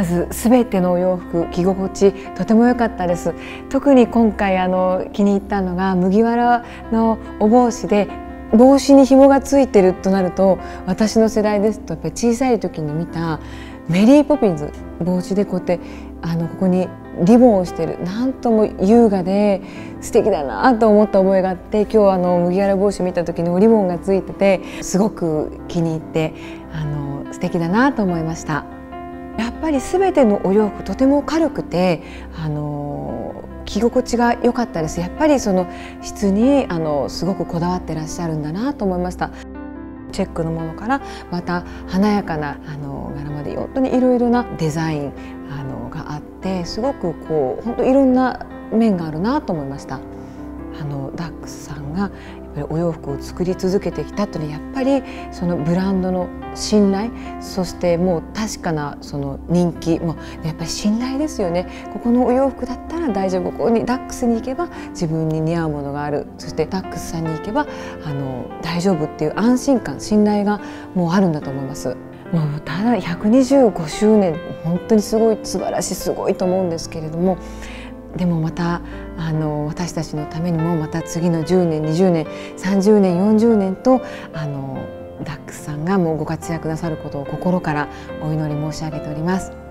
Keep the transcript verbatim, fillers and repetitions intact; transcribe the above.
まず全てのお洋服着心地とても良かったです。特に今回あの気に入ったのが麦わらのお帽子で、帽子に紐がついてるとなると、私の世代ですとやっぱり小さい時に見たメリーポピンズ、帽子でこうやってあのここにリボンをしてる、なんとも優雅で素敵だなと思った覚えがあって、今日あの麦わら帽子見た時にリボンがついててすごく気に入ってあの素敵だなと思いました。やっぱり全てのお洋服とても軽くてあの着心地が良かったです。やっぱりその質にあのすごくこだわってらっしゃるんだなと思いました。チェックのものからまた華やかなあの柄まで本当にいろいろなデザインあのがあって、すごくこう本当いろんな面があるなと思いました。あのダックスさんがやっぱりお洋服を作り続けてきたというのはやっぱりそのブランドの信頼、そしてもう確かなその人気もやっぱり信頼ですよね。ここのお洋服だったら大丈夫、ここにダックスに行けば自分に似合うものがある、そしてダックスさんに行けばあの大丈夫っていう安心感、信頼がもうあるんだと思います。もうただひゃくにじゅうごしゅうねん、本当にすごい素晴らしい、すごいと思うんですけれども、でもまたあの私たちのためにもまた次のじゅうねん、にじゅうねん、さんじゅうねん、よんじゅうねんとあのダックスさんがもうご活躍なさることを心からお祈り申し上げております。